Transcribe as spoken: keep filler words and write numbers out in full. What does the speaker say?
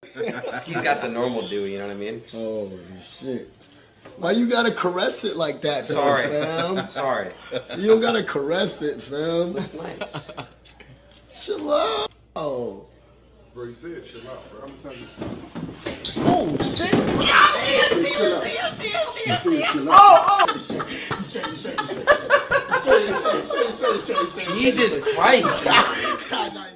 Ski's got the normal dewy, you know what I mean? Oh shit. Why you gotta caress it like that, though, Sorry. fam? Sorry. You don't gotta caress it, fam. That's nice. Chill out. Oh. Bro, you said chill out, bro. I'm telling you. Oh, shit. Yes, yes, yes, yes, yes, yes. Oh, oh. Straight, straight, straight. Straight, straight, straight, straight, straight, straight. Jesus Christ.